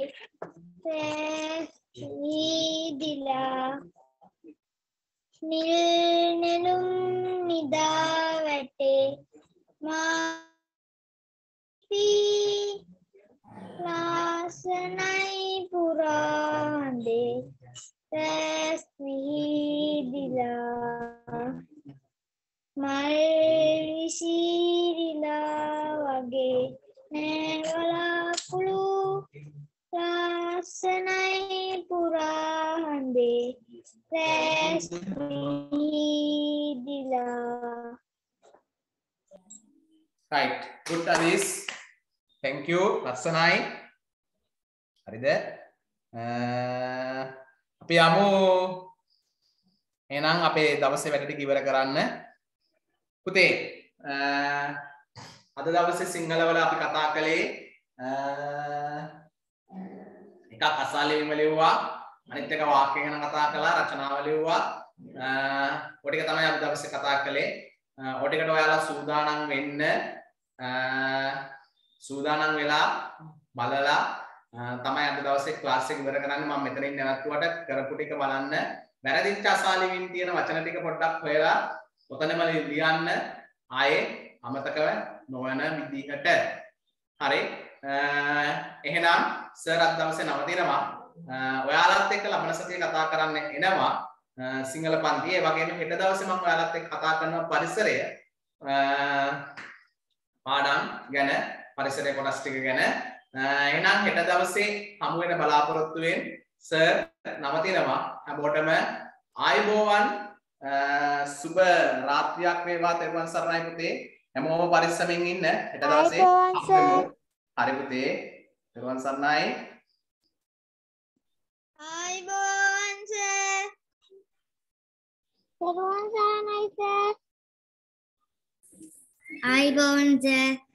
සැසීදිලා නිල් නෙළුම් නිදා වැටේ මාති ලාසනයි පුරාන්දේ රැස් විහිදිලා මල් විසිරිලා වගේ නෑවලාකුළු ලාසනයි පුරාන්දේ රැස් විහිදිලා.
Right, good Alis. Thank you. ලස්සනයි. හරිද? අපි යමු එහෙනම් අපේ දවසේ වැඩ ටික ඉවර කරන්න. පුතේ අද දවසේ සිංහල වල අපි කතා කළේ එකක් අසාලියම ලිව්වා, අනිත් එක වාක්‍ය ගැන කතා කළා, රචනාව ලිව්වා. ඔය ටික තමයි අද දවසේ කතා කළේ. ඔය ටිකට ඔයාලා සූදානම් වෙන්න. සූදානම් වෙලා බලලා තමයි අද දවසේ ක්ලාස් එක ඉවර කරන්න. මම මෙතනින් නැවතුවට කරපු ටික බලන්න. වැරදිච්ච අසාලිවින් තියෙන වචන ටික පොඩ්ඩක් හොයලා ඔතනම ලියන්න. ආයේ අමතකව නොවන විදිහට. හරි. එහෙනම් සර් අද දවසේ නවතිනවා. ඔයාලත් එක්ක ලබන සතියේ කතා කරන්න එනවා සිංහල පන්ති. ඒ වගේම හෙට දවසේ මම ඔයාලත් එක්ක කතා කරනවා පරිසරය පාඩම් ගැන, පරිසරය කොටස් ටික ගැන. එහෙනම් හෙට දවසේ හමු වෙන බලාපොරොත්තු වෙන සර් නවතිනවා. හැමෝටම ආයුබෝවන්, සුබ රාත්‍රියක් වේවා. තෙරුවන් සරණයි පුතේ. හැමෝම පරිස්සමෙන් ඉන්න. හෙට දවසේ හරි පුතේ. තෙරුවන් සරණයි.
ආයුබෝවන් සර්. තෙරුවන් සරණයි සර්. ආයුබෝවන් සර්.